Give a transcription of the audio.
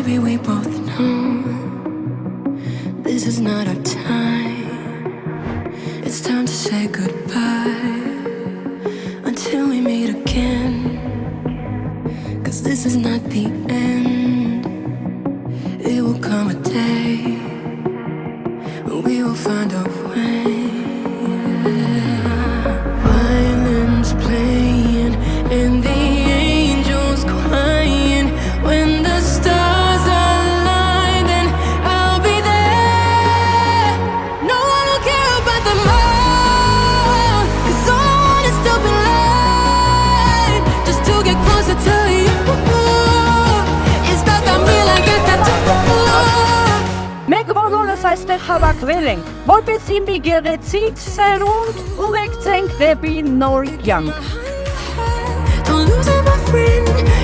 Baby, we both know this is not our time. It's time to say goodbye until we meet again. 'Cause this is not the end. It will come a day when we will find a way. Violins playing and the angels crying. When the stars align, then I'll be there. No one will care about the moon, 'cause all I want is to be light. Just to get closer to you. It's stuck on me like a tattoo. Megvalósításnak hava kvelling. Vůbec jim by gerecít se rund, uvek cenk, kde by nor young. Don't lose my friend.